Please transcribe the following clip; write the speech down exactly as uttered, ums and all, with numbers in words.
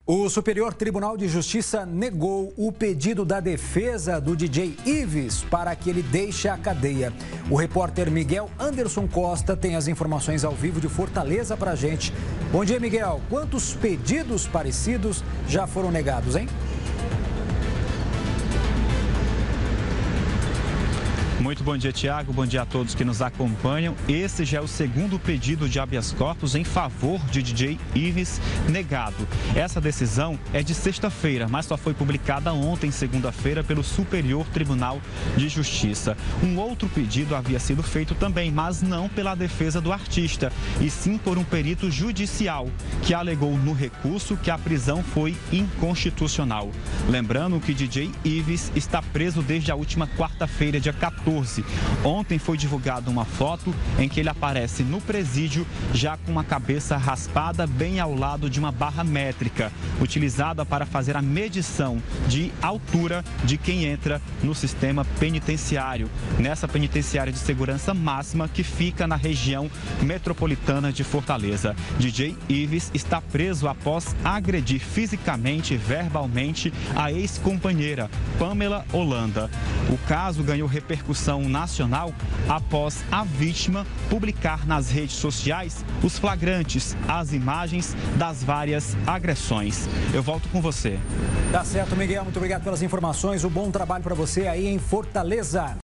O Superior Tribunal de Justiça negou o pedido da defesa do D J Ives para que ele deixe a cadeia. O repórter Miguel Anderson Costa tem as informações ao vivo de Fortaleza para a gente. Bom dia, Miguel. Quantos pedidos parecidos já foram negados, hein? Muito bom dia, Tiago. Bom dia a todos que nos acompanham. Esse já é o segundo pedido de habeas corpus em favor de D J Ives negado. Essa decisão é de sexta-feira, mas só foi publicada ontem, segunda-feira, pelo Superior Tribunal de Justiça. Um outro pedido havia sido feito também, mas não pela defesa do artista, e sim por um perito judicial, que alegou no recurso que a prisão foi inconstitucional. Lembrando que D J Ives está preso desde a última quarta-feira, dia quatorze. Ontem foi divulgada uma foto em que ele aparece no presídio já com uma cabeça raspada bem ao lado de uma barra métrica, utilizada para fazer a medição de altura de quem entra no sistema penitenciário, nessa penitenciária de segurança máxima que fica na região metropolitana de Fortaleza. D J Ives está preso após agredir fisicamente e verbalmente a ex-companheira, Pamela Holanda. O caso ganhou repercussão nacional após a vítima publicar nas redes sociais os flagrantes, as imagens das várias agressões. Eu volto com você. Tá certo, Miguel. Muito obrigado pelas informações. Um bom trabalho para você aí em Fortaleza.